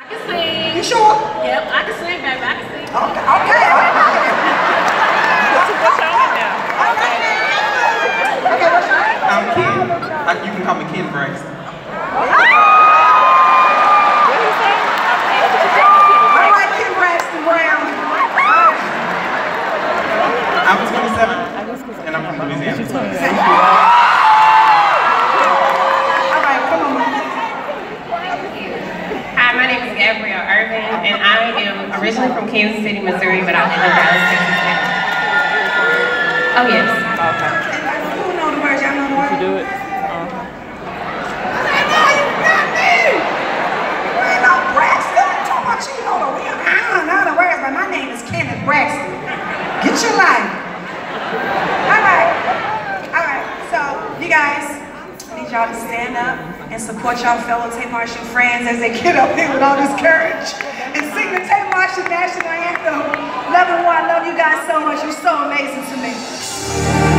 can sing. You sure? Yep, I can sing, baby. I can sing. Okay, okay. Okay, what's your name? I'm Ken. You can call me Ken Braxton. All right, Ken Braxton Brown. I'm 27, and I'm from Louisiana. All right, come on, Mom. Hi, my name is Gabrielle Irvin, and I am originally from Kansas City, Missouri, but I live in Dallas, Texas now. Oh, yes. Okay. Who know the words? Y'all know the words? You do it? My name is Kenneth Braxton. Get your life. All right. So, you guys, I need y'all to stand up and support y'all fellow Tate Martian friends as they get up here with all this courage and sing the Tate Martian National Anthem. Love and one, I love you guys so much. You're so amazing to me.